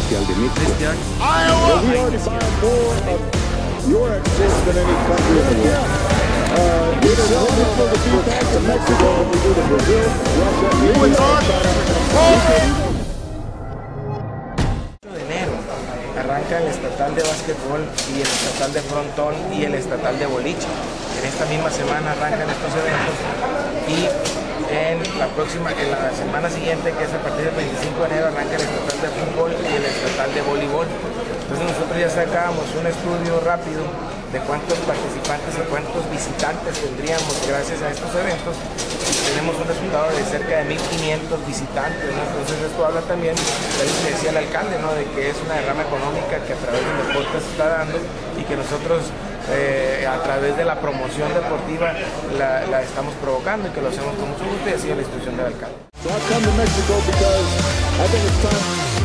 Mundial de México. este año. We already buy more of your exports than any country in the world. It is wonderful to be back to Mexico, but we do to Brazil, Russia, India, De enero arranca el estatal de básquetbol y el estatal de frontón y el estatal de boliche. En esta misma semana arrancan estos eventos y en la semana siguiente, que es a partir del 25 de enero, arranca el estatal de fútbol y el estatal de voleibol. Entonces nosotros ya sacábamos un estudio rápido de cuántos participantes y cuántos visitantes tendríamos gracias a estos eventos. Tenemos un resultado de cerca de 1.500 visitantes, ¿no? Entonces esto habla también de lo que decía el alcalde, ¿no? De que es una derrama económica que a través del deporte se está dando y que nosotros a través de la promoción deportiva la estamos provocando y que lo hacemos con mucho gusto, y así es la institución del alcalde. So I've come to Mexico because I think it's time.